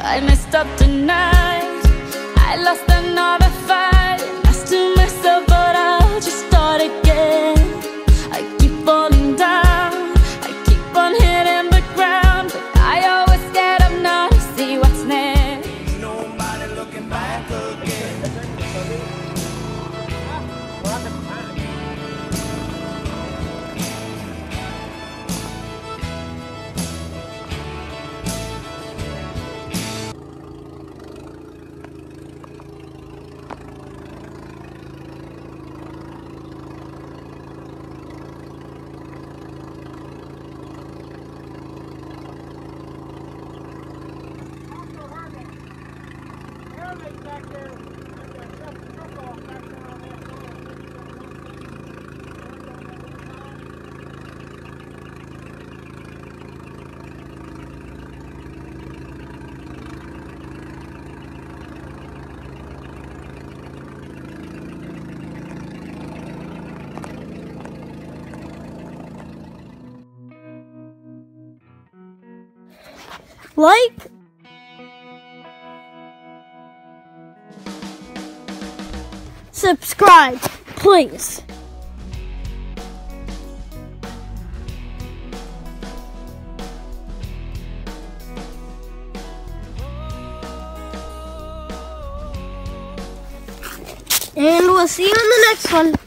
I messed up tonight. I lost another fight. Lost to myself, but I'll just start again. I keep falling down, I keep on hitting the ground, but I always get up now to see what's next. Nobody looking back again. Like, subscribe, please. And we'll see you in the next one.